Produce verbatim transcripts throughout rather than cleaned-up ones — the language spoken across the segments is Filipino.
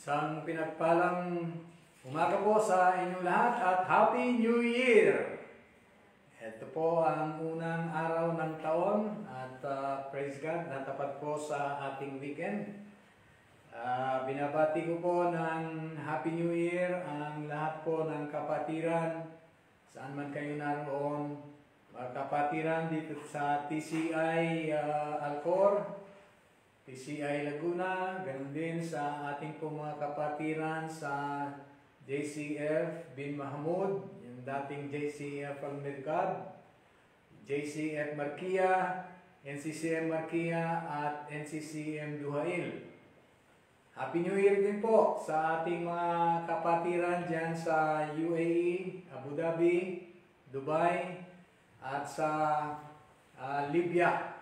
Isang pinagpalang umaga po sa inyong lahat at Happy New Year! Ito po ang unang araw ng taon at uh, praise God, natapat po sa ating weekend. Uh, binabati ko po ng Happy New Year ang lahat po ng kapatiran, saan man kayo naroon. Mga kapatiran dito sa T C I uh, Alcor, T C I Laguna, ganun din sa ating po mga kapatiran sa J C F Bin Mahmud, yung dating J C F Almercad, J C F Marquia, N C C M Marquia at N C C M Duhail. Happy New Year din po sa ating mga kapatiran dyan sa U A E, Abu Dhabi, Dubai at sa uh, Libya.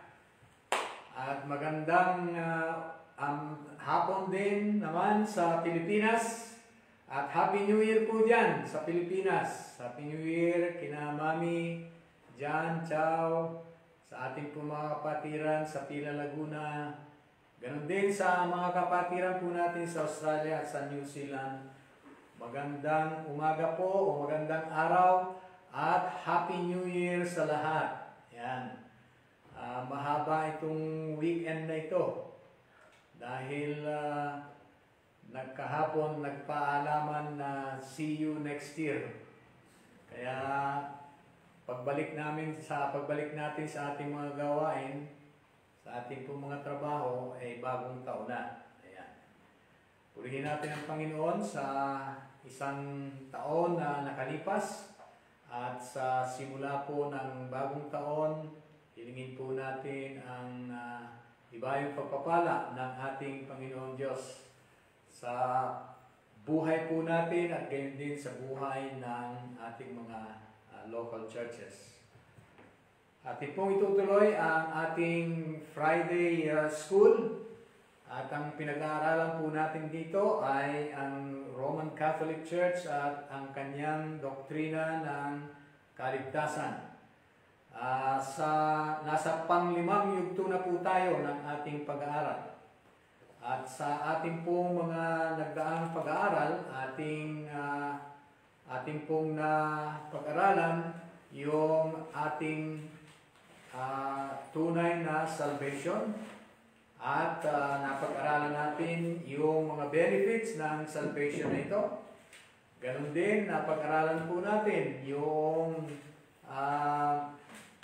At magandang uh, um, hapon din naman sa Pilipinas. At Happy New Year po dyan sa Pilipinas. Happy New Year kina Mami, Jan, Chow, sa ating po mga kapatiran sa Pila Laguna. Ganon din sa mga kapatiran po natin sa Australia at sa New Zealand. Magandang umaga po o magandang araw at Happy New Year sa lahat. Yan. Uh, mahaba itong weekend na ito dahil uh, nagkahapon nagpaalaman na see you next year. Kaya pagbalik namin sa pagbalik natin sa ating mga gawain, sa ating pong mga trabaho ay bagong taon na. Ayan. Purihin natin ang Panginoon sa isang taon na nakalipas at sa simula po ng bagong taon. Hilingin po natin ang uh, ibayong pagpapala ng ating Panginoon Diyos sa buhay po natin at gayon din sa buhay ng ating mga uh, local churches. Atin pong itutuloy ang ating Friday uh, School at ang pinag-aaralan po natin dito ay ang Roman Catholic Church at ang kanyang doktrina ng kaligtasan. Uh, sa nasa panglimang yugto na po tayo ng ating pag-aaral. At sa ating pong mga nagdaang pag-aaral, ating uh, ating pong na pag-aralan yung ating uh, tunay na salvation at uh, napag-aralan natin yung mga benefits ng salvation na ito. Ganon din, napag-aralan po natin yung uh,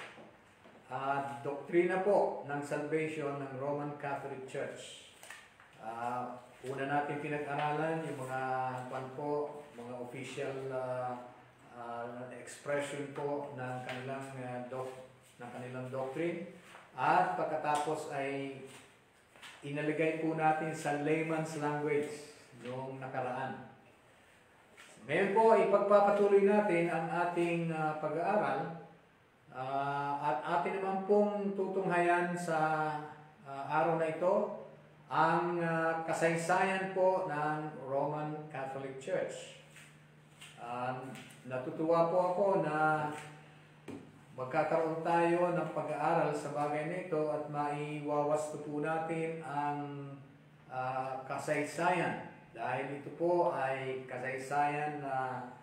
Uh, doktrina po ng salvation ng Roman Catholic Church. Uh, una natin pinag-aralan yung mga pan po, mga official uh, uh, expression po ng kanilang uh, doc, ng kanilang doctrine. At pagkatapos ay inaligay po natin sa layman's language noong nakaraan. Ngayon po, ipagpapatuloy natin ang ating uh, pag-aaral. Uh, at atin naman pong tutunghayan sa uh, araw na ito ang uh, kasaysayan po ng Roman Catholic Church. Uh, natutuwa po ako na magkakaroon tayo ng pag-aaral sa bagay na ito at maiwawasto po natin ang uh, kasaysayan. Dahil ito po ay kasaysayan na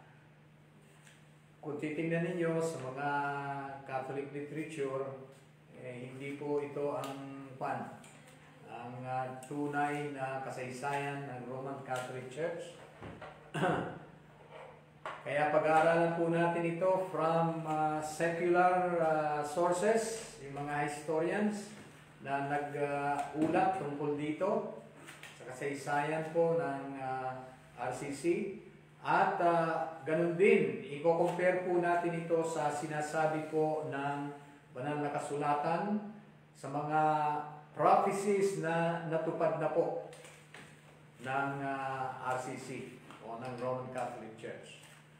kung titingnan ninyo sa mga Catholic literature, eh, hindi po ito ang pan, ang uh, tunay na kasaysayan ng Roman Catholic Church. Kaya pag-aaralan po natin ito from uh, secular uh, sources, yung mga historians na nag-ulat uh, tungkol dito sa kasaysayan po ng uh, R C C. At uh, ganun din, i-compare po natin ito sa sinasabi po ng banal na kasulatan sa mga prophecies na natupad na po ng uh, R C C o ng Roman Catholic Church.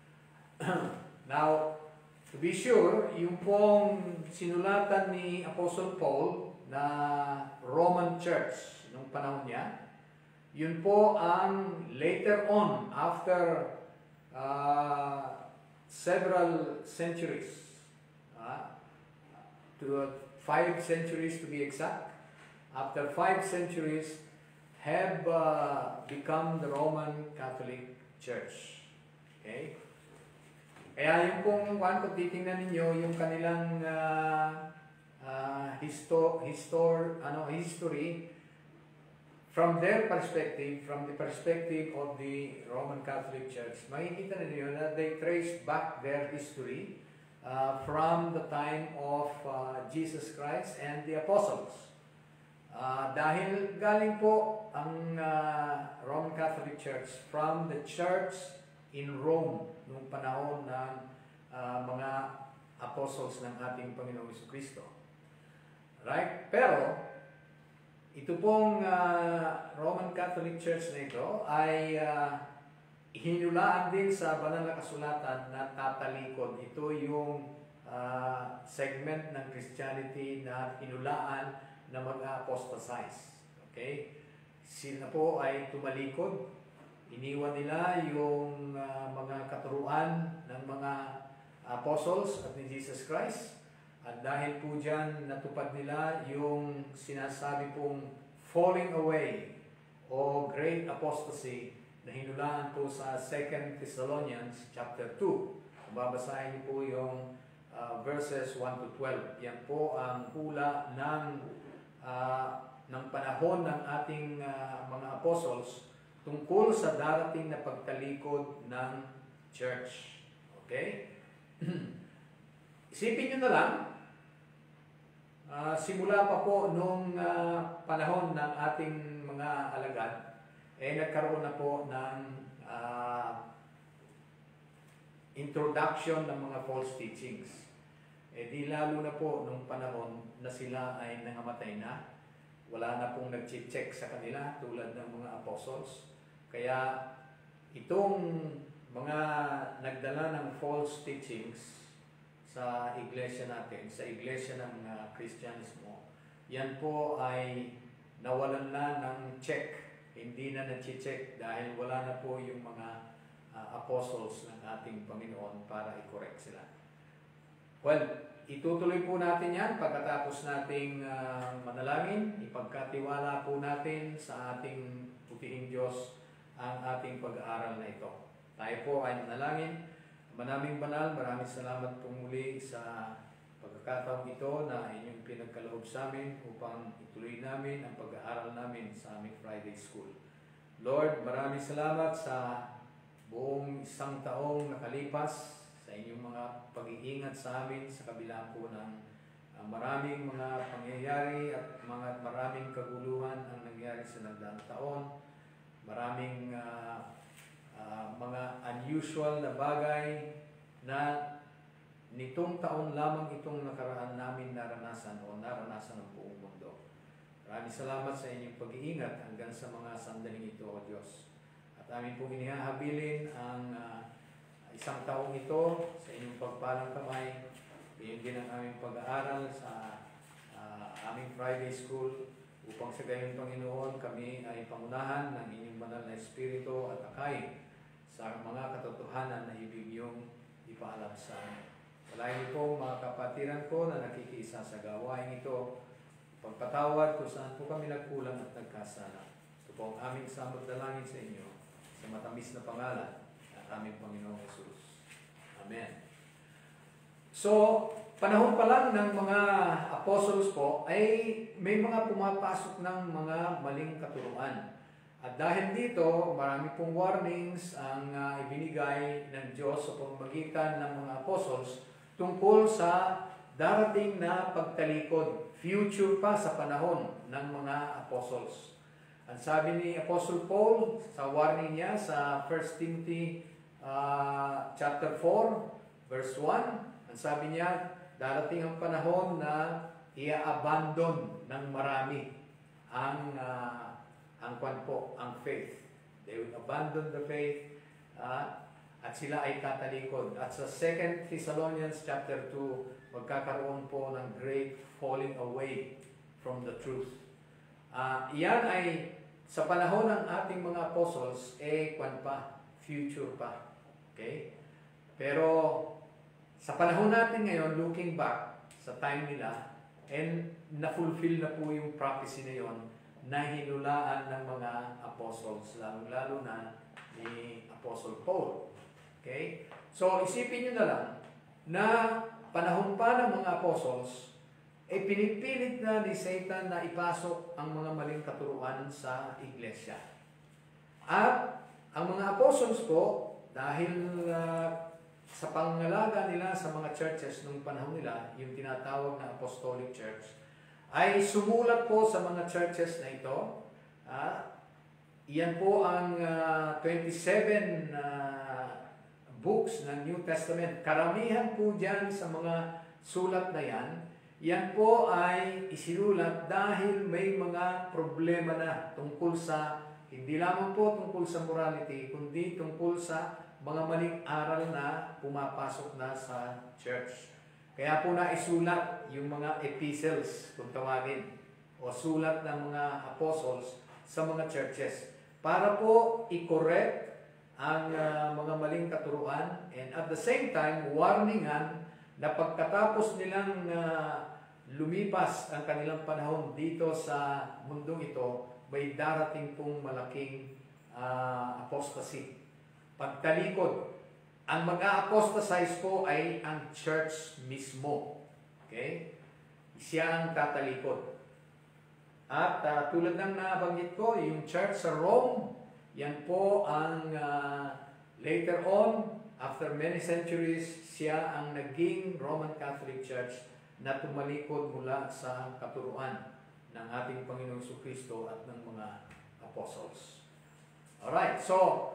Now, to be sure, yung pong sinulatan ni Apostle Paul na Roman Church nung panahon niya, yun po ang later on, after uh, several centuries, uh, to uh, five centuries to be exact, after five centuries, have uh, become the Roman Catholic Church. Okay? Kaya yung kung kung titingnan ninyo yung kanilang uh, uh, histo histor ano history from their perspective, from the perspective of the Roman Catholic Church, makikita ninyo na they trace back their history uh, from the time of uh, Jesus Christ and the apostles. Uh, dahil galing po ang uh, Roman Catholic Church from the church in Rome noong panahon ng uh, mga apostles ng ating Panginoong Jesucristo. Right? Pero, ito pong uh, Roman Catholic Church na ito ay uh, hinulaan din sa banal na kasulatan na tatalikod. Ito yung uh, segment ng Christianity na hinulaan na mag-apostatize. Okay? Sila po ay tumalikod. Iniwan nila yung uh, mga katuruan ng mga apostles at ni Jesus Christ. At dahil po dyan, natupad nila yung sinasabi pong falling away o great apostasy na hinulaan po sa Second Thessalonians chapter two. Kung babasahin niyo po yung uh, verses one to twelve. Yan po ang hula ng, uh, ng panahon ng ating uh, mga apostles tungkol sa darating na pagtalikod ng church. Okay? Isipin nyo na lang, uh, simula pa po nung uh, panahon ng ating mga alagad, eh nagkaroon na po ng uh, introduction ng mga false teachings. Eh di lalo na po nung panahon na sila ay nangamatay na, wala na pong nag-check sa kanila tulad ng mga apostles. Kaya itong mga nagdala ng false teachings sa iglesia natin, sa iglesia ng uh, Kristyanismo, yan po ay nawalan na ng check. Hindi na na-check dahil wala na po yung mga uh, apostles ng ating Panginoon para i-correct sila. Well, itutuloy po natin yan pagkatapos nating uh, manalangin, ipagkatiwala po natin sa ating putihing Diyos ang ating pag-aaral na ito. Tayo po ay manalangin. Manaming banal, maraming salamat po muli sa pagkakataong ito na inyong pinagkaloob sa amin upang ituloy namin ang pag-aaral namin sa aming Friday School. Lord, maraming salamat sa buong isang taong nakalipas, sa inyong mga pag-iingat sa amin sa kabila po ng uh, maraming mga pangyayari at mga maraming kaguluhan ang nangyari sa nagdaang taon. Maraming uh, uh, mga unusual na bagay na nitong taon lamang itong nakaraan namin naranasan o naranasan ng buong mundo. Maraming salamat sa inyong pag-iingat hanggang sa mga sandaling ito, O Diyos. At amin pong inihahabilin ang uh, isang taong ito sa inyong pagpalang kamay. Gayon din ang aming pag-aaral sa uh, aming Friday School upang sa gayon, Panginoon, kami ay pangunahan ng inyong banal na Espiritu at akay sa mga katotohanan na ibig niyong ipaalam sa amin. Walain niyo po mga kapatiran ko na nakikiisa sa gawain ito, pagpatawad kung saan po kami nagkulang at nagkasala. Ito po ang aming samot dalangin sa inyo sa matamis na pangalan ng aming Panginoong Jesus. Amen. So, panahon pa lang ng mga apostles po ay may mga pumapasok ng mga maling katuruan. At dahil dito, marami pong warnings ang uh, ibinigay ng Diyos sa pamamagitan ng mga apostles tungkol sa darating na pagtalikod, future pa sa panahon ng mga apostles. Ang sabi ni Apostle Paul sa warning niya sa First Timothy uh, chapter four, verse one, ang sabi niya, darating ang panahon na i-abandon ng marami ang uh, ang kwan po, ang faith. They will abandon the faith uh, at sila ay tatalikod. At sa Second Thessalonians chapter two, magkakaroon po ng great falling away from the truth. Uh, iyan ay sa panahon ng ating mga apostles, eh kwan pa, future pa. Okay? Pero sa panahon natin ngayon, looking back sa time nila, and na-fulfill na po yung prophecy na yon, na hinulaan ng mga apostles, lalo-lalo na ni Apostle Paul. Okay? So, isipin nyo na lang na panahon pa ng mga apostles, eh pinipilit na ni Satan na ipasok ang mga maling katuruan sa iglesia. At ang mga apostles po, dahil uh, sa pangalaga nila sa mga churches nung panahon nila, yung tinatawag na Apostolic Church, ay sumulat po sa mga churches na ito. Uh, iyan po ang uh, twenty-seven uh, books ng New Testament. Karamihan po dyan sa mga sulat na yan, yan po ay isinulat dahil may mga problema na tungkol sa, hindi lamang po tungkol sa morality, kundi tungkol sa mga maling aral na pumapasok na sa church. Kaya po na isulat yung mga epistles, kung tawagin, o sulat ng mga apostles sa mga churches para po i-correct ang uh, mga maling katuruan, and at the same time, warningan na pagkatapos nilang uh, lumipas ang kanilang panahon dito sa mundong ito, may darating pong malaking uh, apostasy. Pagtalikod. Ang mag-a-apostatize po ay ang church mismo. Okay? Siya ang tatalikod. At uh, tulad ng nabanggit ko, yung church sa Rome, yan po ang uh, later on, after many centuries, siya ang naging Roman Catholic Church na tumalikod mula sa katuruan ng ating Panginoong Jesucristo at ng mga apostles. Alright, so,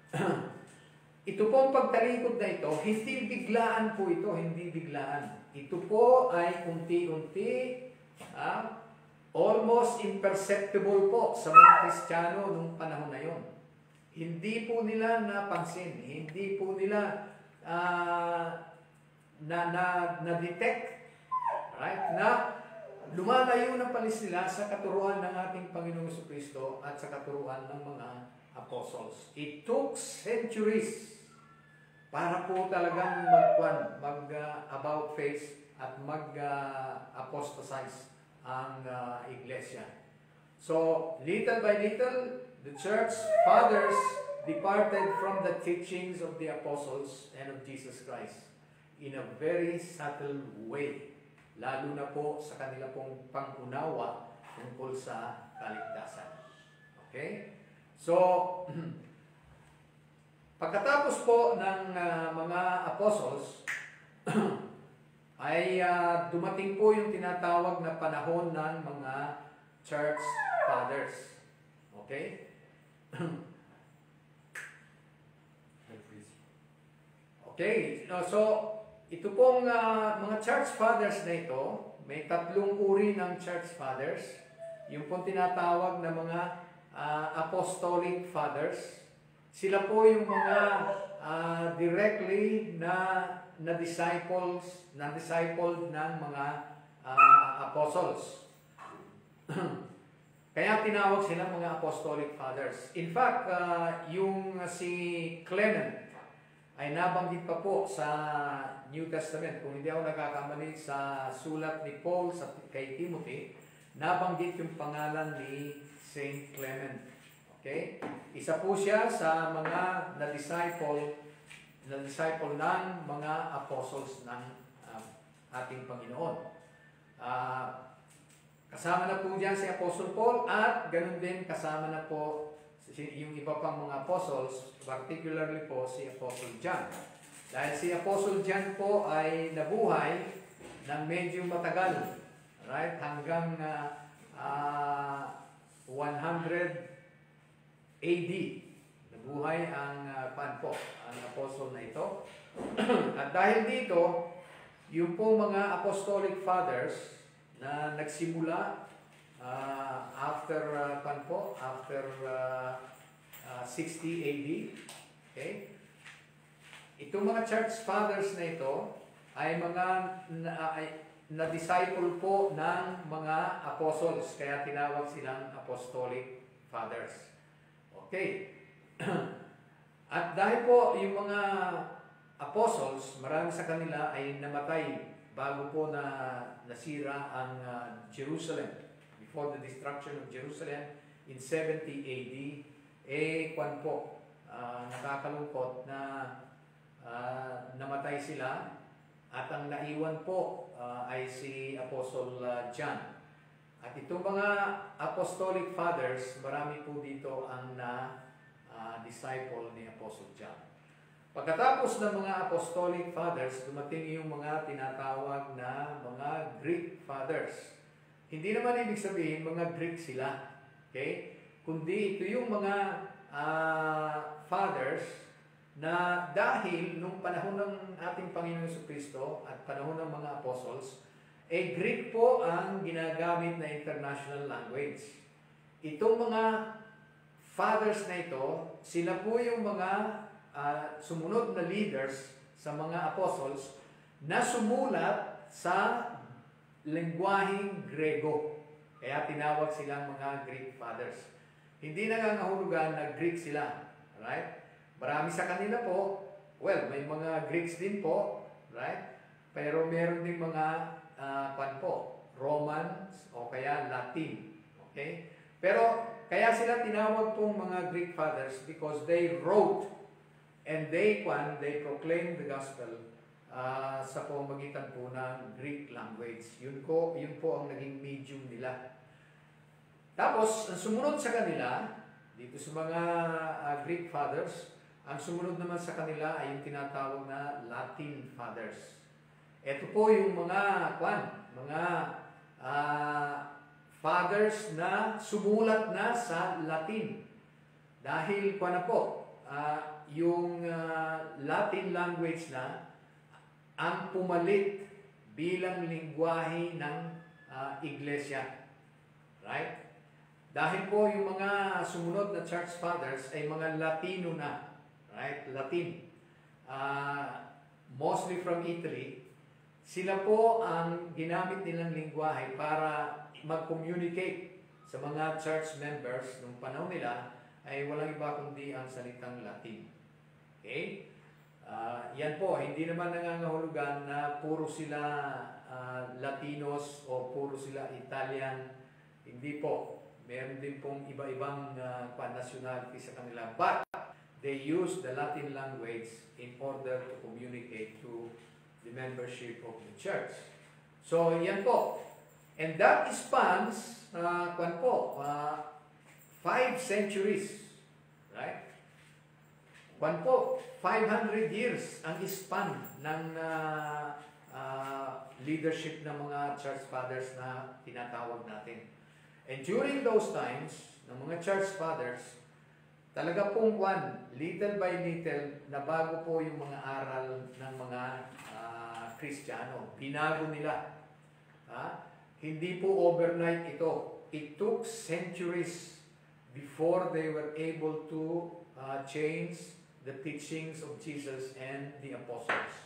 ito pong pagtalikod na ito, hindi biglaan po ito, hindi biglaan. Ito po ay unti-unti, ah, almost imperceptible po sa mga Kristiyano nung panahon na yon. Hindi po nila napansin, hindi po nila uh, na, na, na-detect, right? Na lumalayo na pala sila sa katuruan ng ating Panginoong Jesucristo at sa katuruan ng mga apostles. It took centuries para po talagang mag, mag uh, about face at mag-apostatize uh, ang uh, iglesia. So, little by little, the church fathers departed from the teachings of the apostles and of Jesus Christ in a very subtle way, lalo na po sa kanila pong pangunawa tungkol sa kaligtasan. Okay? So, pagkatapos po ng uh, mga apostles, ay uh, dumating po yung tinatawag na panahon ng mga church fathers. Okay? Okay, so ito pong uh, mga church fathers na ito, may tatlong uri ng church fathers. Yung pong tinatawag na mga uh, apostolic fathers. Sila po yung mga uh, directly na na disciples, na discipled ng mga uh, apostles. Kaya tinawag sila mga apostolic fathers. In fact, uh, yung si Clement ay nabanggit pa po sa New Testament. Kung hindi ako nagkakamali sa sulat ni Paul sa, kay Timothy, nabanggit yung pangalan ni Saint Clement. Okay? Isa po siya sa mga na-disciple na-disciple ng mga apostles ng uh, ating Panginoon. Uh, kasama na po dyan si Apostle Paul at ganun din kasama na po yung iba pang mga apostles, particularly po si Apostle John. Dahil si Apostle John po ay nabuhay ng medyo matagal, right? Hanggang uh, uh, one hundred A D. Nabuhay ang uh, pan po, ang apostle na ito. At dahil dito, yung po mga apostolic fathers na nagsimula uh, after uh, pan po, after uh, uh, sixty A D, okay? Itong mga church fathers na ito ay mga na, ay, na-disciple po ng mga apostles, kaya tinawag silang apostolic fathers. Okay. At dahil po yung mga apostles, marami sa kanila ay namatay bago po na nasira ang uh, Jerusalem. for the destruction of Jerusalem in seventy A D. Eh, kwan po, uh, nakakalungkot na uh, namatay sila at ang naiwan po uh, ay si Apostle uh, John. At itong mga apostolic fathers, marami po dito ang na uh, disciple ni Apostle John. Pagkatapos ng mga apostolic fathers, dumating yung mga tinatawag na mga Greek fathers. Hindi naman ibig sabihin mga Greek sila. Okay? Kundi ito yung mga uh, fathers na dahil nung panahon ng ating Panginoon Jesucristo at panahon ng mga apostles, eh Greek po ang ginagamit na international language. Itong mga fathers na ito, sila po yung mga uh, sumunod na leaders sa mga apostles na sumulat sa lengguaheng Grego. Kaya tinawag silang mga Greek fathers. Hindi nangangahulugan na Greek sila. Right? Marami sa kanila po, well, may mga Greeks din po, right? Pero meron din mga uh, pan po, Romans o kaya Latin. Okay? Pero kaya sila tinawag pong mga Greek fathers because they wrote and they pan, they proclaimed the gospel uh, sa pamamagitan po ng Greek language. Yun ko, yun po ang naging medium nila. Tapos, ang sumunod sa kanila, dito sa mga uh, Greek fathers, ang sumunod naman sa kanila ay yung tinatawag na Latin fathers. Ito po yung mga, kwan, mga uh, fathers na sumulat na sa Latin. Dahil, kwan na po, uh, yung uh, Latin language na ang pumalit bilang lingwahe ng uh, iglesia. Right? Dahil po yung mga sumunod na church fathers ay mga Latino na, right? Latin. Uh, mostly from Italy. Sila po ang ginamit nilang lingwahe para mag-communicate sa mga church members nung panahon nila ay walang iba kundi ang salitang Latin. Okay? Uh, yan po, hindi naman nangangahulugan na puro sila uh, Latinos o puro sila Italian. Hindi po. Meron din pong iba-ibang uh, nationality sa kanila. But they use the Latin language in order to communicate to the membership of the church. So, yan po. And that spans, uh, kwan po, uh, five centuries. Right? Kwan po, five hundred years ang span ng uh, uh, leadership ng mga church fathers na tinatawag natin. And during those times, ng mga church fathers, talaga pong kwan, little by little, nabago po yung mga aral ng mga uh, Kristiyano. Binago nila. Ha? Hindi po overnight ito. It took centuries before they were able to uh, change the teachings of Jesus and the apostles.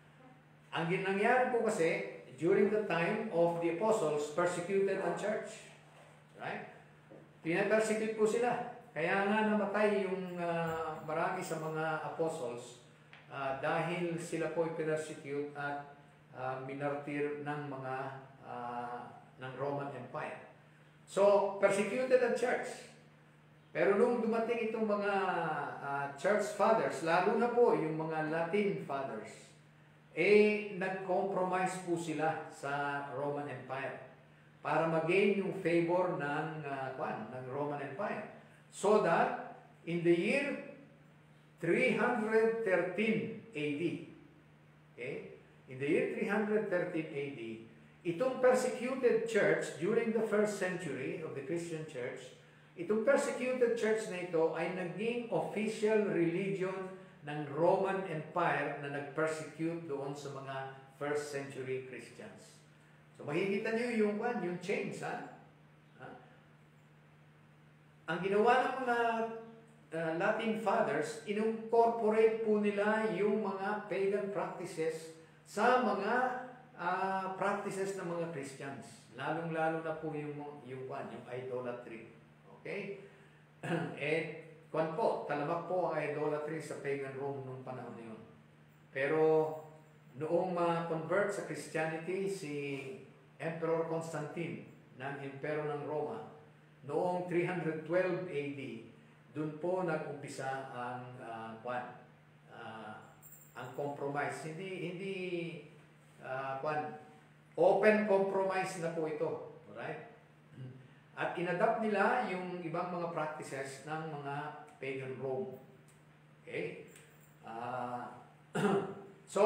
Ang nangyari po kasi, during the time of the apostles, persecuted ang church. Right? Pinapersecute po sila. Kaya nga namatay yung uh, marami sa mga apostles uh, dahil sila po ipinersecute at uh, minartir ng mga uh, ng Roman Empire. So, persecuted ang church. Pero nung dumating itong mga uh, church fathers, lalo na po yung mga Latin fathers, eh nag-compromise po sila sa Roman Empire para mag-gain yung favor ng, uh, kwan, ng Roman Empire. So that, in the year three hundred thirteen A D, okay? In the year three hundred thirteen A D, itong persecuted church during the first century of the Christian church, itong persecuted church na ito ay naging official religion ng Roman Empire na nag-persecute doon sa mga first century Christians. So makikita nyo yung, yung change, ha? ha? Ang ginawa ng mga uh, Latin fathers, incorporate po nila yung mga pagan practices sa mga uh, practices ng mga Christians. Lalong-lalo na po yung, yung, yung idolatry. Okay? Eh, kwan po, talamak po ang idolatry sa pagan Rome nung panahon na yun. Pero noong ma-convert sa Christianity si Emperor Constantine, ng Impero ng Roma noong three twelve A D. Doon po nag-umpisa ang uh, kwan, uh, ang compromise. Hindi hindi uh, kwan, open compromise na po ito. Alright? At inadapt nila yung ibang mga practices ng mga pagan Rome. Okay? Uh, so,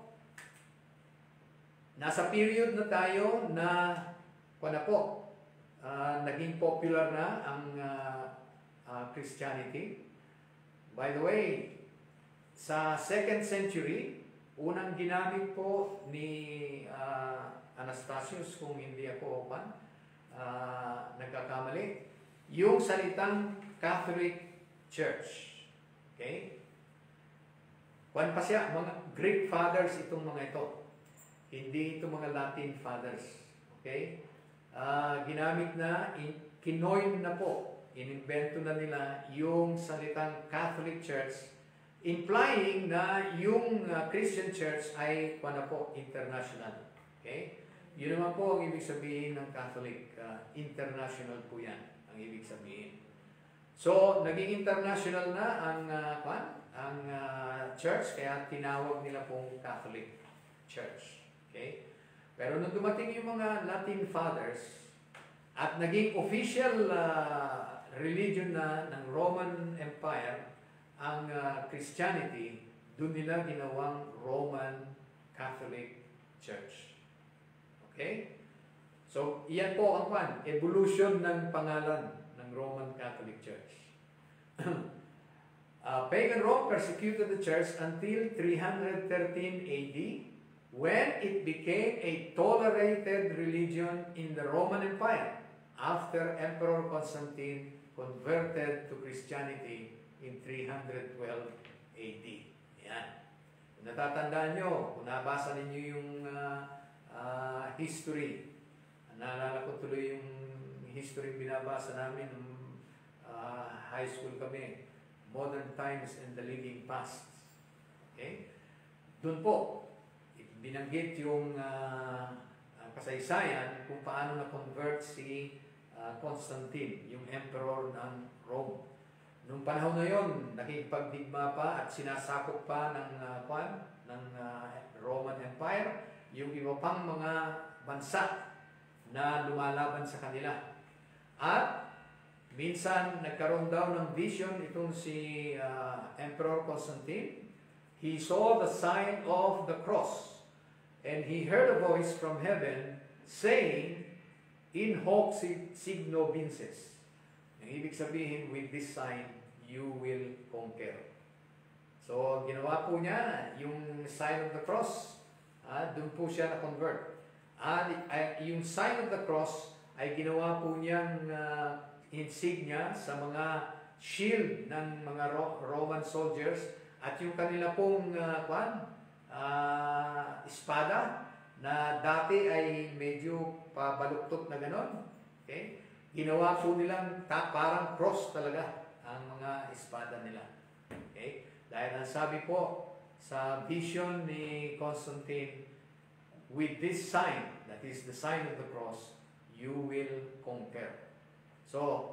nasa period na tayo na kwan na po, uh, naging popular na ang uh, uh, Christianity. By the way, sa second century, unang ginamit po ni uh, Anastasius, kung hindi ako kwan, uh, nagkakamali, yung salitang Catholic Church. Okay? Kwan pa siya, mga Greek fathers itong mga ito. Hindi ito mga Latin fathers. Okay? Uh, ginamit na, in, kinoin na po, inimbento na nila yung salitang Catholic Church, implying na yung uh, Christian Church ay kwan na po, international. Okay? Yun naman po ang ibig sabihin ng Catholic. Uh, international po yan, ang ibig sabihin. So, naging international na ang uh, kwan, ang uh, church, kaya tinawag nila pong Catholic Church. Okay? Pero nung dumating yung mga Latin fathers at naging official uh, religion na ng Roman Empire ang uh, Christianity, doon nila ginawang Roman Catholic Church. Okay? So, iyan po ang kwan, evolution ng pangalan ng Roman Catholic Church. uh, Pagan Rome persecuted the church until three thirteen A D, when it became a tolerated religion in the Roman Empire after Emperor Constantine converted to Christianity in three twelve A D. Yan. Kung natatandaan nyo, kung nabasa ninyo yung uh, uh, history, naalala ko tuloy yung history binabasa namin nung uh, high school kami, Modern Times and the Living Past. Okay? Doon po, binanggit yung uh, kasaysayan kung paano na-convert si uh, Constantine, yung emperor ng Rome. Noong panahon na yon, nakikipagdigma pa at sinasakop pa ng uh, kwan, ng uh, Roman Empire yung iba pang mga bansa na lumalaban sa kanila. At minsan nagkaroon daw ng vision itong si uh, Emperor Constantine. He saw the sign of the cross. And he heard a voice from heaven saying, "In hoc signo vinces." Ang ibig sabihin, with this sign, you will conquer. So, ginawa po niya yung sign of the cross. Ah, doon po siya na-convert. Ah, yung sign of the cross ay ginawa po niyang uh, insignia sa mga shield ng mga Ro- Roman soldiers at yung kanila pong uh, kwan, Uh, espada na dati ay medyo pabaluktot na ganon. Okay? Ginawa po nilang ta- parang cross talaga ang mga espada nila. Okay? Dahil ang sabi po sa vision ni Constantine, with this sign, that is the sign of the cross, you will conquer. So,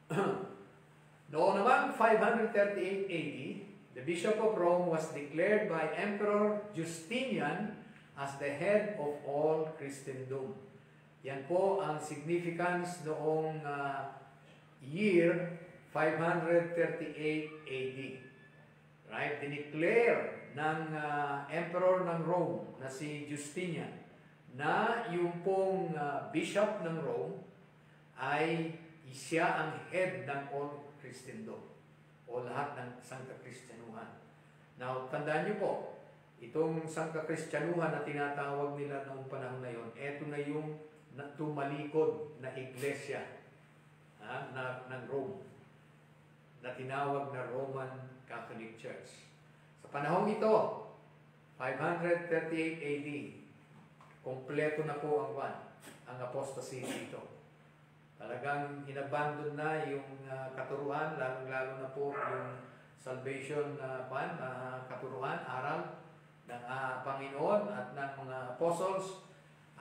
noong naman five thirty-eight A D, the Bishop of Rome was declared by Emperor Justinian as the head of all Christendom. Yan po ang significance noong uh, year five thirty-eight A D. Right? Dineclare ng uh, Emperor ng Rome na si Justinian na yung pong uh, Bishop ng Rome ay siya ang head ng all Christendom o lahat ng Sangka-Kristyanuhan. Now, tandaan niyo po, itong Sangka-Kristyanuhan na tinatawag nila noong panahon na yon, eto na yung tumalikod na iglesia ha, na, ng Rome, na tinawag na Roman Catholic Church. Sa panahong ito, five thirty-eight A D, kompleto na po ang one, ang apostasy dito. Talagang inabandon na yung uh, katuruan, lalong-lalo na po yung salvation na uh, uh, katuruan, aral ng uh, Panginoon at ng mga apostles.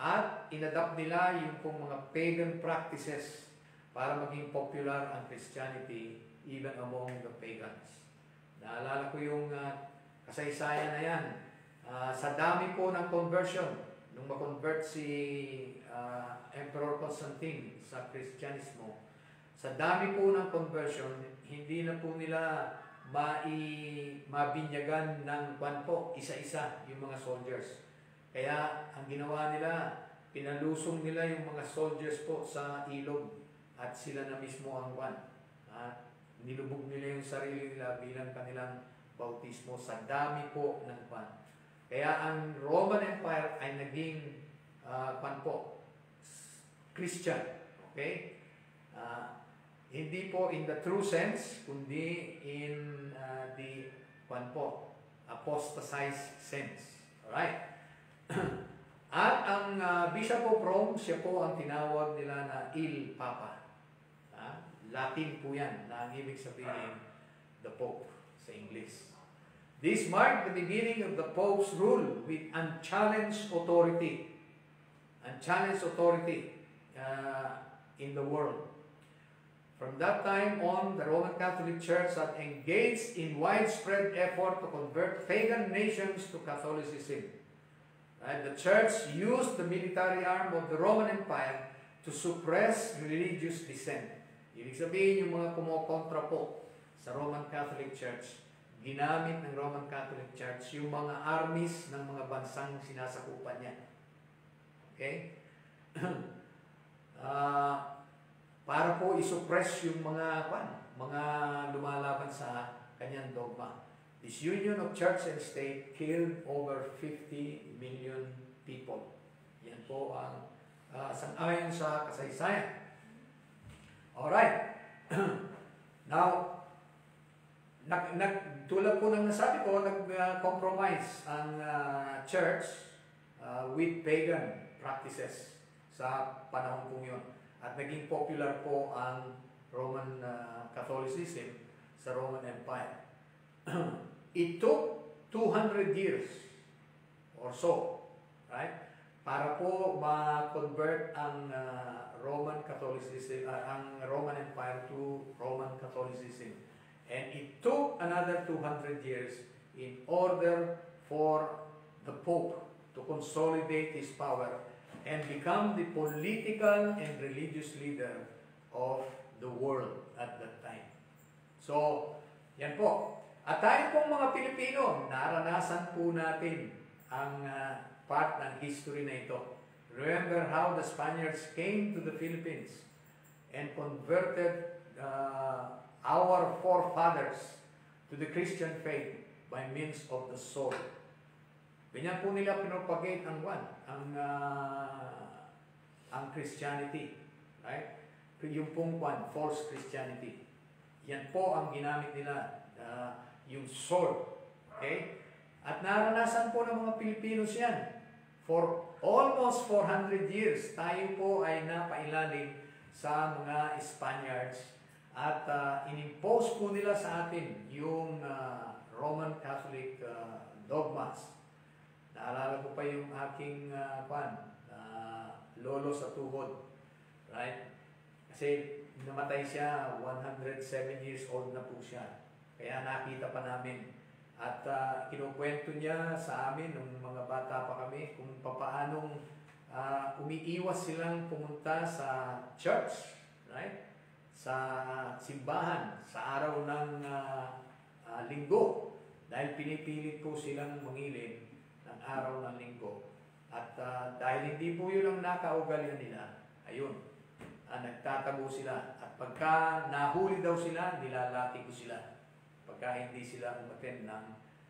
At inadapt nila yung pong mga pagan practices para maging popular ang Christianity even among the pagans. Naalala ko yung uh, kasaysayan na yan. Uh, sa dami po ng conversion, nung ma-convert si uh, Emperor Constantine sa Kristyanismo, sa dami po ng conversion, hindi na po nila mai, mabinyagan ng kwan po, isa-isa yung mga soldiers. Kaya ang ginawa nila, pinalusong nila yung mga soldiers po sa ilog at sila na mismo ang kwan. At nilubog nila yung sarili nila bilang kanilang bautismo sa dami po ng kwan. Kaya ang Roman Empire ay naging uh, kwan po, Christian. Okay? Uh, hindi po in the true sense, kundi in uh, the kwan po, apostatized sense. Alright? At ang uh, Bishop of Rome, siya po ang tinawag nila na Il Papa. Uh, Latin po yan, na ang ibig sabihin, the Pope sa English. This marked the beginning of the Pope's rule with unchallenged authority. Unchallenged authority uh, in the world. From that time on, the Roman Catholic Church had engaged in widespread effort to convert pagan nations to Catholicism. Right? The Church used the military arm of the Roman Empire to suppress religious dissent. Ibig sabihin, yung mga kumokontra po sa Roman Catholic Church, ginamit ng Roman Catholic Church yung mga armies ng mga bansang sinasakupan niya. Okay? uh, para po isuppress yung mga kwan, mga lumalaban sa kanyang dogma. This union of church and state killed over fifty million people. Yan po ang uh, sang-ayon sa kasaysayan. Alright. Now, nag, nag, tulad po ng nasabi ko, nag-compromise uh, ang uh, church uh, with pagan practices sa panahon po yun. At naging popular po ang Roman uh, Catholicism sa Roman Empire. It took two hundred years or so, right? Para po ma-convert ang uh, Roman Catholicism, uh, ang Roman Empire to Roman Catholicism. And it took another two hundred years in order for the Pope to consolidate his power and become the political and religious leader of the world at that time. So, yan po. At tayo pong mga Pilipino, naranasan po natin ang uh, part ng history na ito. Remember how the Spaniards came to the Philippines and converted uh, our forefathers to the Christian faith by means of the sword. Ganyan po nila pinropagate ang one, ang uh, ang Christianity, right? Yung pong one, false Christianity. Yan po ang ginamit nila, uh, yung sword. Okay? At naranasan po ng mga Pilipinos yan. For almost four hundred years, tayo po ay napailalim sa mga Spaniards at uh, inimpose po nila sa atin yung uh, Roman Catholic uh, dogmas. Naalala ko pa yung aking uh, kwan, uh, lolo sa tuhod. Right? Kasi namatay siya, one hundred seven years old na po siya. Kaya nakita pa namin. At uh, kinukwento niya sa amin nung mga bata pa kami kung papaanong uh, umiiwas silang pumunta sa church, right? Sa simbahan, sa araw ng uh, uh, linggo. Dahil pinipilit po silang mangilin ng araw ng linggo. At uh, dahil hindi po yun ang nakaugalian nila, ayun, uh, nagtatago sila. At pagka nahuli daw sila, nilalati ko sila. Pagka hindi sila umattend ng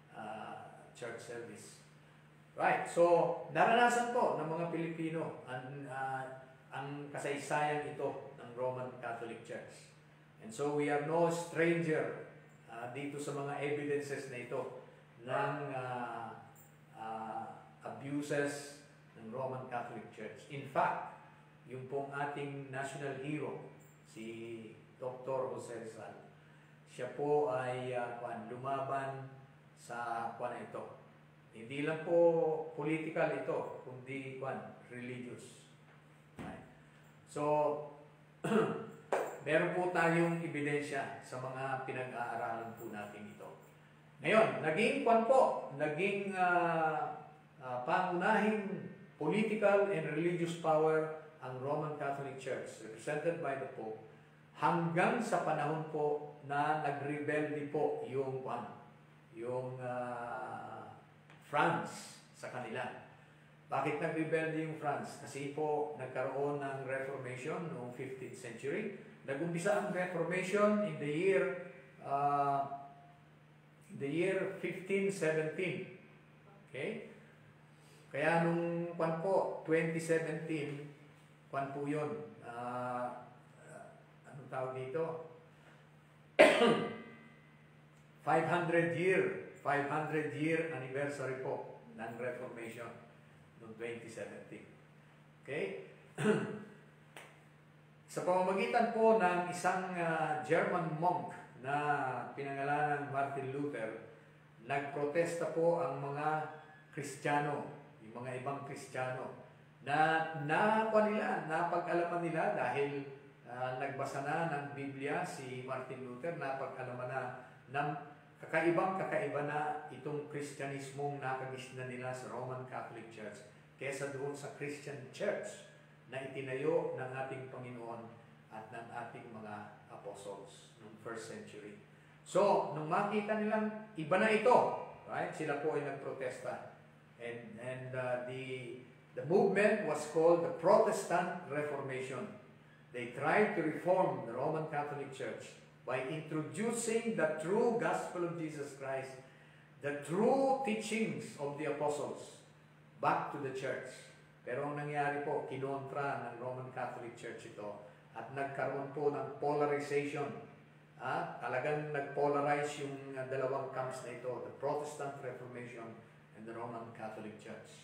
uh, church service. Right, so naranasan po ng mga Pilipino ang, uh, ang kasaysayan ito ng Roman Catholic Church. And so we are no stranger uh, dito sa mga evidences na ito ng uh, uh, abuses ng Roman Catholic Church. In fact, yung pong ating national hero, si Doctor Jose Rizal, siya po ay uh, kwan, lumaban sa kwan ito, Hindi lang po political ito, kundi kwan, religious. Okay. So, meron po tayong ebidensya sa mga pinag-aaralan po natin ito. Ngayon, naging kwan po, naging uh, uh, pangunahing political and religious power ang Roman Catholic Church, represented by the Pope, hanggang sa panahon po na nagrebelde po yung kwan, yung uh, France sa kanila. Bakit nagrebelde yung France? Kasi po nagkaroon ng Reformation noong fifteenth century. Nagumpisa ang Reformation in the year uh, in the year fifteen seventeen. Okay? Kaya nung kwan po, twenty seventeen, kwan po yun. Uh, uh, anong tawag dito? five hundred year five hundred year anniversary po ng Reformation noong twenty seventeen. Okay? Sa pamamagitan po ng isang uh, German monk na pinangalanan Martin Luther, nagprotesta po ang mga Kristiyano, yung mga ibang Kristiyano, na nakuha nila, napag-alaman nila dahil uh, nagbasa na ng Biblia si Martin Luther, napag-alaman na ng kakaibang kakaiba na itong Kristyanismong nakagisna nila sa Roman Catholic Church kesa doon sa Christian Church na itinayo ng ating Panginoon at ng ating mga apostles noong first century. So, nung makita nilang iba na ito, right? Sila po ay nagprotesta. And, and uh, the, the movement was called the Protestant Reformation. They tried to reform the Roman Catholic Church by introducing the true gospel of Jesus Christ, the true teachings of the apostles, back to the church. Pero ang nangyari po, kinontra ng Roman Catholic Church ito at nagkaroon po ng polarization. Ah, talagang nagpolarize yung uh, dalawang camps na ito, the Protestant Reformation and the Roman Catholic Church.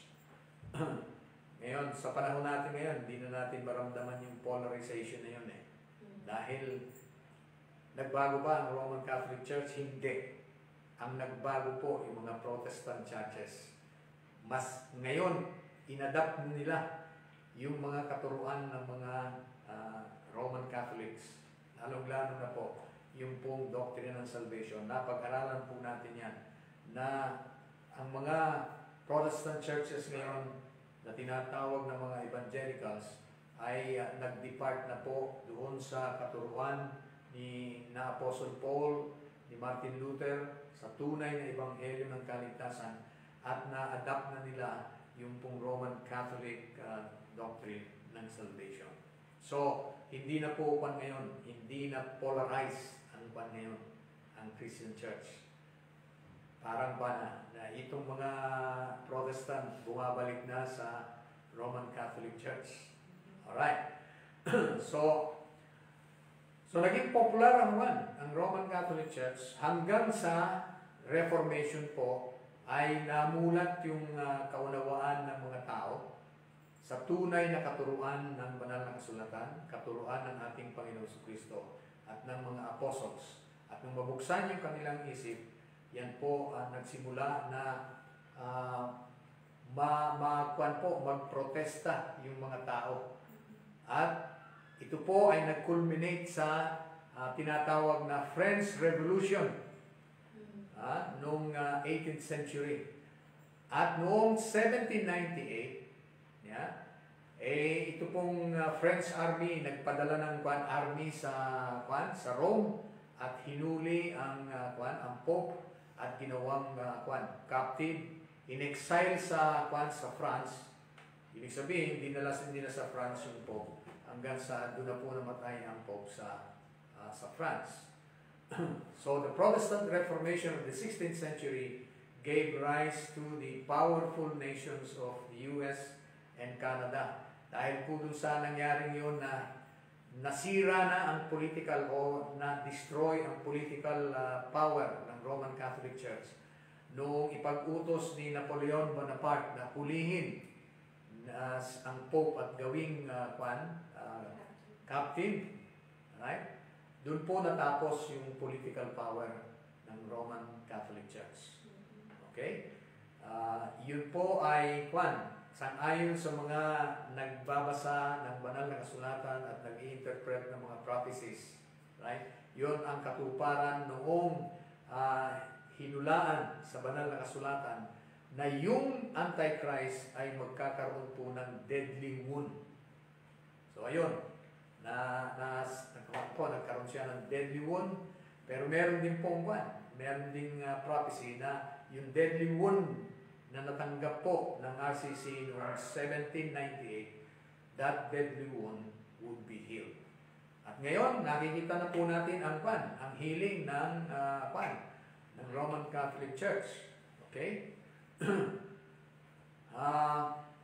Ngayon, sa panahon natin ngayon, hindi na natin maramdaman yung polarization na yun eh. Dahil nagbago ba ang Roman Catholic Church? Hindi. Ang nagbago po yung mga Protestant churches. Mas ngayon, inadapt nila yung mga katuruan ng mga uh, Roman Catholics. Lalong-lalo na po yung pong doctrine ng salvation. Napag-aralan po natin yan na ang mga Protestant churches ngayon na tinatawag ng mga evangelicals ay uh, nag-depart na po doon sa katuruan ni na Apostle Paul, ni Martin Luther, sa tunay na ebanghelyo ng kaligtasan at na-adapt na nila yung pong Roman Catholic uh, doctrine ng salvation. So, hindi na po pan ngayon, hindi na polarized ang pan ngayon, ang Christian Church. Parang pa na, na itong mga Protestant bumabalik na sa Roman Catholic Church. Alright. so, So, naging popular ang, ang Roman Catholic Church hanggang sa Reformation po ay namulat yung uh, kaunawaan ng mga tao sa tunay na katuruan ng banal na kasulatan, katuruan ng ating Panginoon Jesucristo at ng mga apostles. At nung mabuksan yung kanilang isip, yan po uh, nagsimula na uh, ma, ma po, magprotesta yung mga tao. At ito po ay nag-culminate sa uh, tinatawag na French Revolution uh, noong uh, eighteenth century. At noong seventeen ninety-eight, yeah, eh, ito pong uh, French Army nagpadala ng kwan, army sa, kwan, sa Rome at hinuli ang, uh, kwan, ang Pope at ginawang uh, kwan, captive, in-exile sa, kwan, sa France. Ibig sabihin, dinala nila sa France yung Pope hanggang sa doon na po namatay ang Pope sa, uh, sa France. So the Protestant Reformation of the sixteenth century gave rise to the powerful nations of the U S and Canada. Dahil po doon sa nangyaring yun na nasira na ang political o na-destroy ang political uh, power ng Roman Catholic Church noong ipag-utos ni Napoleon Bonaparte na pulihin uh, ang Pope at gawing uh, kwan, uh, captive. Right? Doon po natapos yung political power ng Roman Catholic Church. Okay? Uh, yun po ay kwan, sang-ayon sa mga nagbabasa ng banal na kasulatan at nag-i-interpret ng mga prophecies. Right? Yun ang katuparan noong uh, hinulaan sa banal na kasulatan na yung Antichrist ay magkakaroon po ng deadly wound. So ayun, na, na, po, nagkaroon siya ng deadly wound, pero meron din pong kwan, meron ding uh, prophecy na yung deadly wound na natanggap po ng R C C noong seventeen ninety-eight, that deadly wound would be healed. At ngayon, nakikita na po natin ang kwan, ang healing ng uh, kwan, ng Roman Catholic Church. Okay? uh,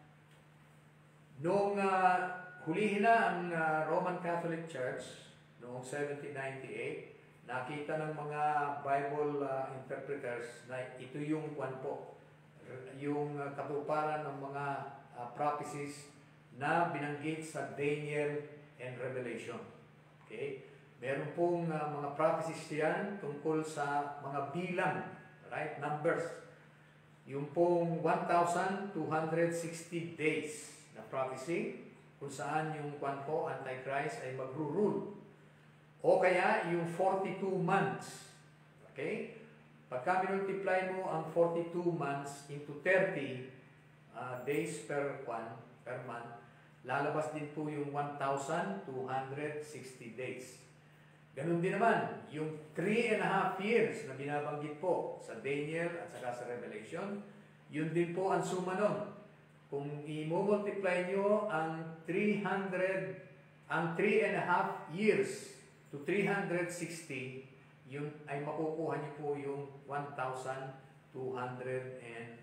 noong uh, hulihin na ang uh, Roman Catholic Church noong seventeen ninety-eight, nakita ng mga Bible uh, interpreters na ito yung kwan po, yung uh, katuparan ng mga uh, prophecies na binanggit sa Daniel and Revelation. Okay? Meron pong uh, mga prophecies yan tungkol sa mga bilang, right? Numbers. Yung pong one thousand two hundred sixty days na prophecy kung saan yung kwan po, Antichrist ay magro-rule. O kaya yung forty-two months. Okay? Pagka multiply mo ang forty-two months into thirty uh, days per kwan, per month, lalabas din po yung one thousand two hundred sixty days. Ganun din naman, yung three and a half years na binabanggit po sa Daniel at saka sa Revelation, yun din po ang suma nun. Kung i-multiply nyo ang three hundred, ang three and a half years to three hundred sixty, yun ay makukuha niyo po yung one thousand two hundred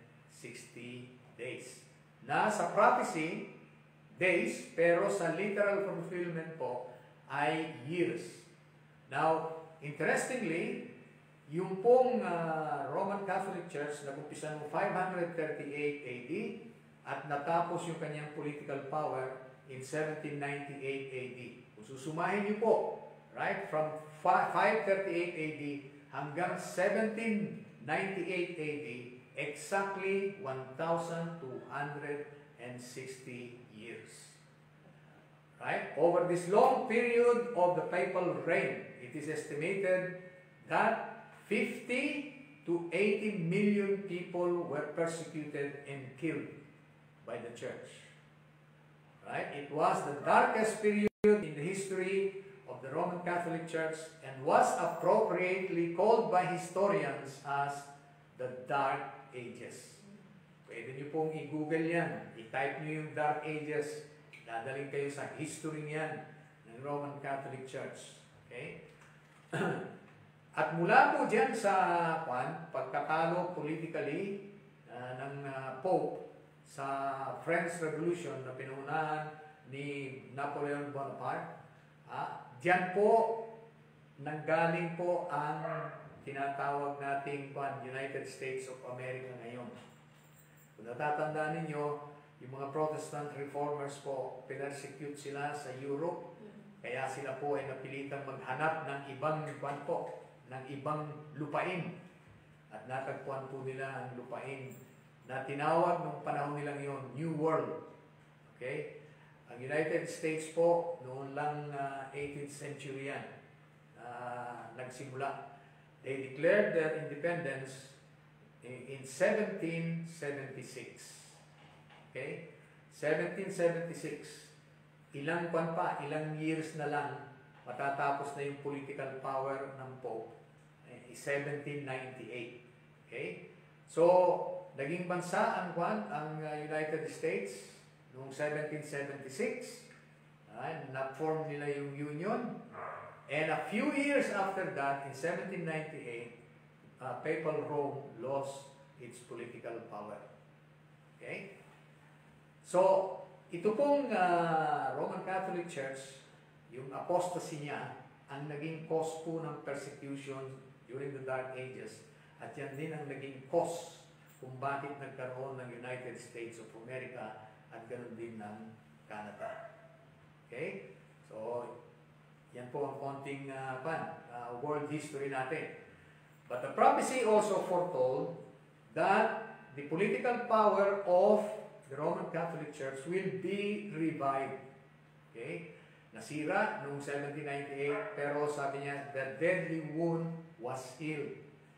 sixty days. Na sa prophecy, days, pero sa literal fulfillment po ay years. Now, interestingly, yung pong uh, Roman Catholic Church nag-umpisa noong five thirty-eight A D at natapos yung kanyang political power in seventeen ninety-eight A D. Kung susumahin niyo po, right, from five thirty-eight A D hanggang seventeen ninety-eight A D, exactly one thousand two hundred sixty years. Right? Over this long period of the papal reign, it is estimated that fifty to eighty million people were persecuted and killed by the church. Right? It was the darkest period in the history of the Roman Catholic Church and was appropriately called by historians as the Dark Ages. Pwede niyo pong i-google yan. I-type niyo yung Dark Ages. Dadaling kayo sa history niyan ng Roman Catholic Church. Okay? At mula po dyan sa kwan, pagkatalo politically uh, ng uh, Pope sa French Revolution na pinunahan ni Napoleon Bonaparte, ah, dyan po nanggaling po ang tinatawag nating kwan, United States of America ngayon. Kung natatandaan ninyo, yung mga Protestant reformers po, pinersecute sila sa Europe, kaya sila po ay napilitang maghanap ng ibang kwan po, ng ibang lupain. At natagpuan po nila ang lupain na tinawag nung panahon nilang yon, New World. Okay? Ang United States po, noon lang uh, eighteenth century yan, uh, nagsimula. They declared their independence in, in seventeen seventy-six. Okay? seventeen seventy-six. Ilang kwan pa, ilang years na lang, matatapos na yung political power ng Pope. Eh, seventeen ninety-eight. Okay? So, naging bansa ang kwan, ang uh, United States noong seventeen seventy-six. Uh, na-form nila yung Union. And a few years after that, in seventeen ninety-eight, uh, Papal Rome lost its political power. Okay? So, ito pong uh, Roman Catholic Church, yung apostasy niya, ang naging cause po ng persecution during the Dark Ages. At yan din ang naging cause kung bakit nagkaroon ng United States of America at ganoon din ng Canada. Okay? So, yan po ang konting uh, pan, uh, world history natin. But the prophecy also foretold that the political power of the Roman Catholic Church will be revived. Okay? Nasira noong seventeen ninety-eight, pero sabi niya, the deadly wound was healed.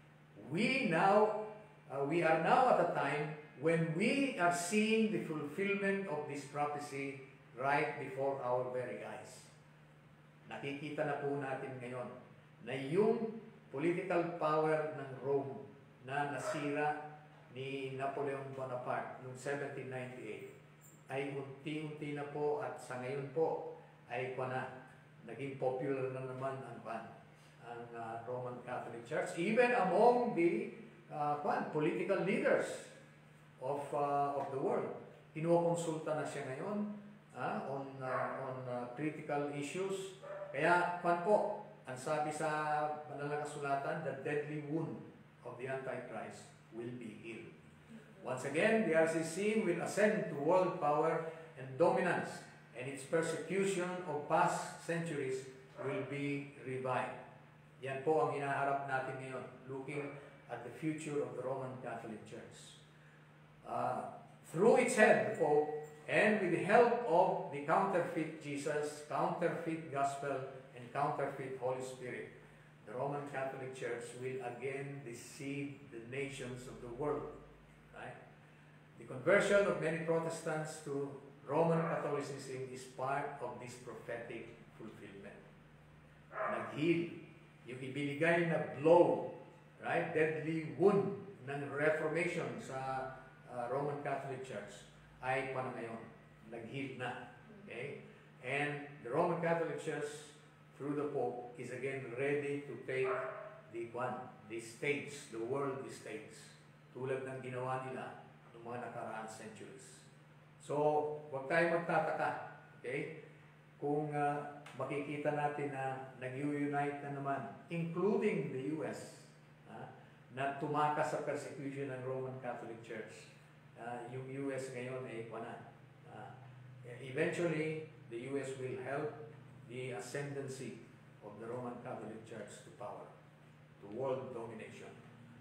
We now, uh, we are now at a time when we are seeing the fulfillment of this prophecy right before our very eyes. Nakikita na po natin ngayon na yung political power ng Rome na nasira ni Napoleon Bonaparte noong seventeen ninety-eight ay unti-unti na po at sa ngayon po ay pa na naging popular na naman ang pan ang uh, Roman Catholic Church even among the uh, pan, political leaders of uh, of the world. Kinukonsulta na siya ngayon uh, on uh, on uh, critical issues. Kaya pan po ang sabi sa banal na kasulatan, the deadly wound of the Antichrist will be healed. Once again, the R C C will ascend to world power and dominance, and its persecution of past centuries will be revived. Yan po ang hinaharap natin ngayon, looking at the future of the Roman Catholic Church. Uh, through its head, the Pope, and with the help of the counterfeit Jesus, counterfeit gospel, and counterfeit Holy Spirit, the Roman Catholic Church will again deceive the nations of the world. Right? The conversion of many Protestants to Roman Catholicism is part of this prophetic fulfillment. Nag-heal, yung ibinigay na blow, right? Deadly wound ng Reformation sa uh, Roman Catholic Church ay pa na ngayon. Nag-heal na. Okay? And the Roman Catholic Church through the Pope is again ready to take the one, the stage, the world stage, tulad ng ginawa nila ng mga nakaraang centuries. So, huwag tayo magtataka, okay? Kung uh, makikita natin na nag-unite na naman, including the U S, uh, na tumakas sa persecution ng Roman Catholic Church. Uh, yung U S ngayon ay wala. Uh, eventually, the U S will help the ascendancy of the Roman Catholic Church to power, to world domination.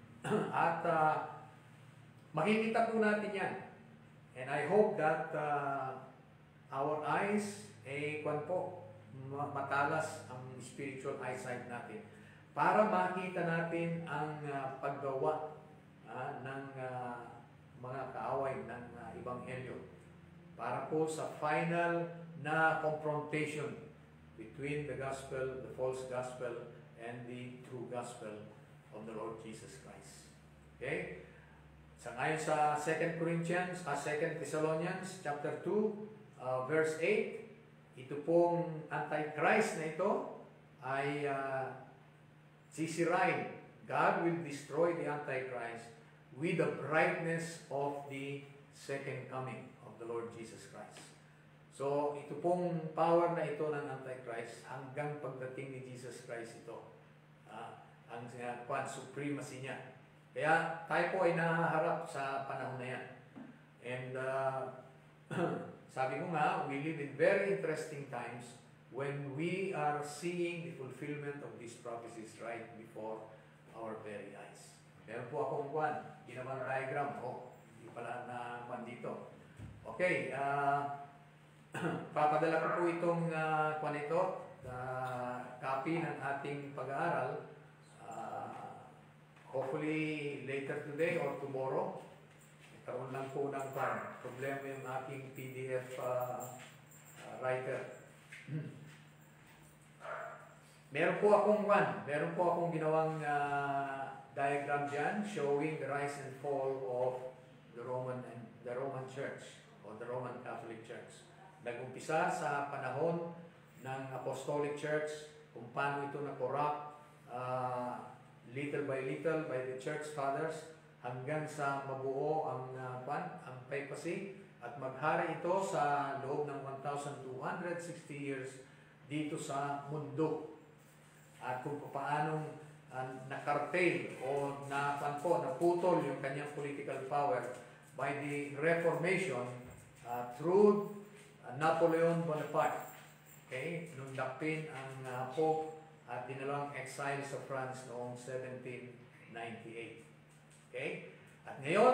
At uh, makikita po natin yan. And I hope that uh, our eyes, eh, kwan po, matalas ang spiritual eyesight natin para makita natin ang uh, paggawa uh, ng uh, mga kaaway ng uh, Ebanghelyo para po sa final na confrontation between the gospel, the false gospel, and the true gospel of the Lord Jesus Christ. Okay? Sa ngayon sa Second Corinthians, uh, Second Thessalonians, chapter two, uh, verse eight, ito pong Antichrist na ito ay uh, sisirain. God will destroy the Antichrist with the brightness of the second coming of the Lord Jesus Christ. So, ito pong power na ito ng Antichrist hanggang pagdating ni Jesus Christ ito. Uh, ang uh, supremacy niya. Kaya tayo po ay nahaharap sa panahon na yan. And uh, sabi ko nga, we live in very interesting times when we are seeing the fulfillment of these prophecies right before our very eyes. Meron po akong kwan, ginawang diagram. Oh, hindi pala na kwan dito. Okay, uh, papadala ko po itong uh, kwan ito, uh, copy ng ating pag-aaral. Hopefully, later today or tomorrow, karoon lang po ng pan. Problema yung aking P D F uh, uh, writer. Meron po akong one, meron po akong ginawang uh, diagram dyan showing the rise and fall of the Roman and the Roman Church or the Roman Catholic Church. Nag-umpisa sa panahon ng Apostolic Church, kung paano ito na-corrupt, uh, little by little by the church fathers hanggang sa mabuo ang uh, pan, ang papacy at maghari ito sa loob ng one thousand two hundred sixty years dito sa mundo. At kung paanong uh, nakartel o napanpo, naputol yung kanyang political power by the Reformation uh, through uh, Napoleon Bonaparte. Okay? Nung dakpin ang uh, Pope at dinalang exile sa France noong seventeen ninety-eight. Okay? At ngayon,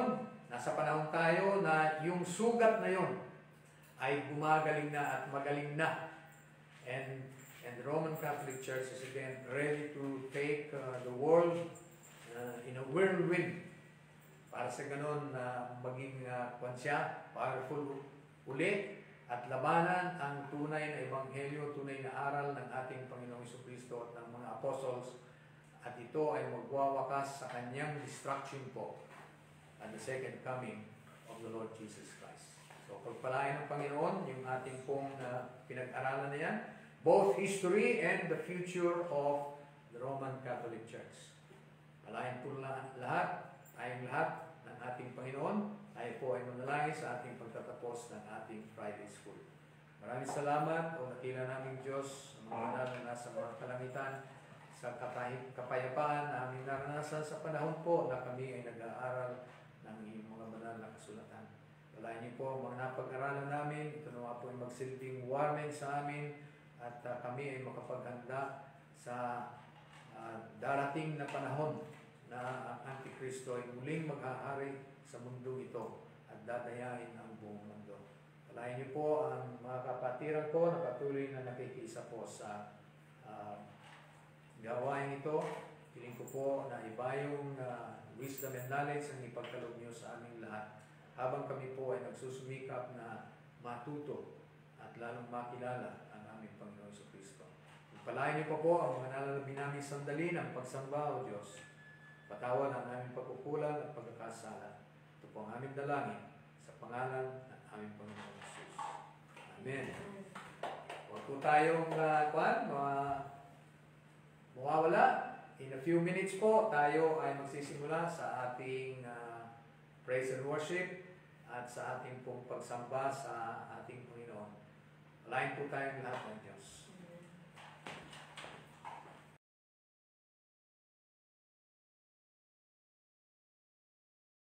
nasa panahon tayo na yung sugat na yun ay gumagaling na at magaling na. And, and the Roman Catholic Church is again ready to take uh, the world uh, in a whirlwind para sa ganun na uh, maging uh, siya, powerful uli at labanan ang tunay na ebanghelyo, tunay na aral ng ating Panginoong Jesucristo at ng mga apostles, at ito ay magwawakas sa kanyang destruction po at the second coming of the Lord Jesus Christ. So pagpalain ng Panginoon yung ating pong uh, pinag-aralan na yan, both history and the future of the Roman Catholic Church. Palain po lahat, tayong lahat ng ating Panginoon. Tayo po ay manalangin sa ating pagtatapos ng ating Friday School. Maraming salamat o nakila naming Diyos, ang mga banal na nasa mga kalangitan, sa kapayapaan na aming naranasan sa panahon po na kami ay nag-aaral ng iyong mga banal na kasulatan. Walain niyo po ang mga napag-aralan namin. Ito naman po ay magsilbing warning sa amin at uh, kami ay makapaghanda sa uh, darating na panahon na ang Antikristo ay muling mag-ahari sa mundo ito at dadayain ang buong mundo. Walain niyo po ang mga kapatiran ko na patuloy na nakikisa po sa uh, gawain ito. Piling ko po na iba yung uh, wisdom and knowledge ang ipagkaloob niyo sa aming lahat habang kami po ay nagsusumikap na matuto at lalong makilala ang aming Panginoon Jesucristo. Palayan niyo po po ang mga nalalabi namin sandali ng pagsamba o Diyos. Patawan ang aming pagkukulang at pagkakasala. Ito po ang aming dalangin sa pangalan ng aming Panginoon Jesus. Amen. Huwag po tayong uh, kwan, mga mawawala. In a few minutes po, tayo ay magsisimula sa ating uh, praise and worship at sa ating pong pagsamba sa ating Panginoon. Alain po tayong lahat ng Diyos.